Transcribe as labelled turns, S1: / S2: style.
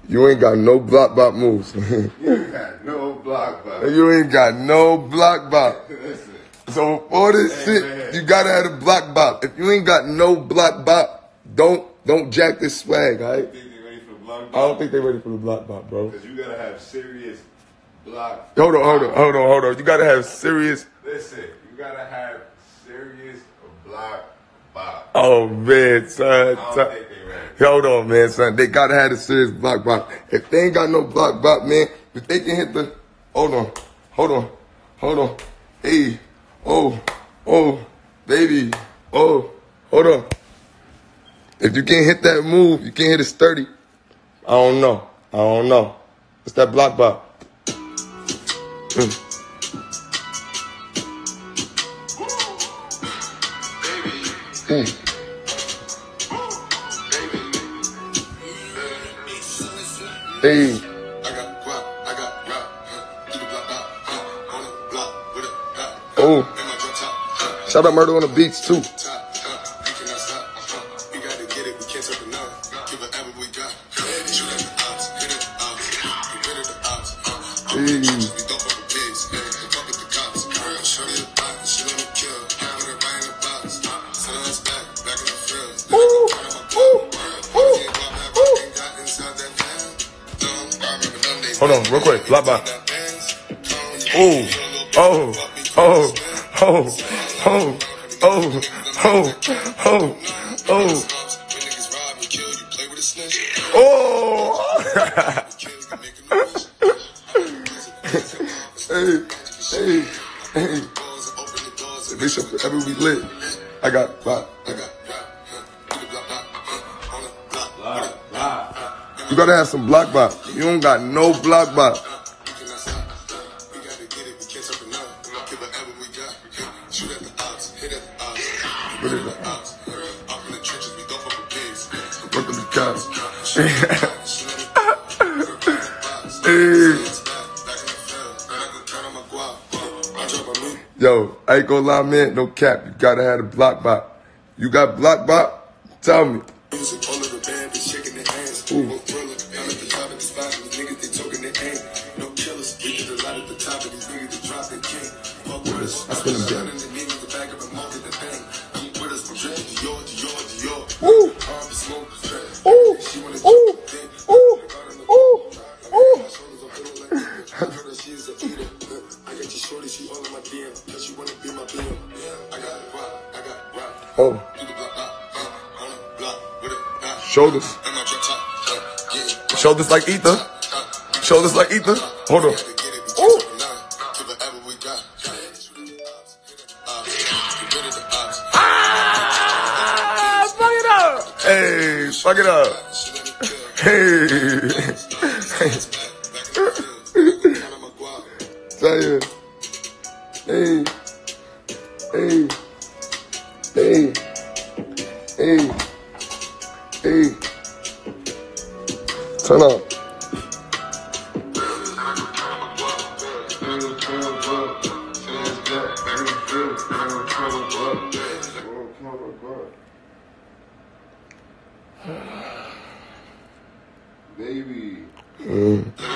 S1: You ain't got no block bop moves.
S2: You ain't got no block bop.
S1: You ain't got no block bop.
S2: Listen.
S1: So for this shit,
S2: man.
S1: you gotta have the block bop. If you ain't got no block bop, don't jack this swag, alright?
S2: You think they ready for the block bop?
S1: I don't think they ready for the block bop, bro.
S2: Because you gotta have serious block.
S1: Hold on. You gotta have serious.
S2: Listen, you gotta have serious block bop.
S1: Oh man, son.
S2: I don't think they ready.
S1: Hold on, man, son. They gotta have the serious block bop. If they ain't got no block bop, man, if they can hit the. Hold on. Hey, oh, baby, oh, hold on. If you can't hit that move, you can't hit it sturdy. I don't know. It's that block bop. Hey. Oh. Shout out Murder on the Beats too. Hey. Hold on, real quick. Block bop. Oh. Hey. This shit forever be lit. I got block. You gotta have some block bop. You don't got no block bop. Look at the cops. Yo, I ain't gonna lie, man. No cap. You gotta have the block bop. You got block bop? Tell me. Ooh. I spin them down. Oh. Shoulders. Shoulders like ether. Shoulders like ether. Hold on. Ooh. Hey, fuck it up. Hey. Tell you. Hey. Turn up.
S2: Baby.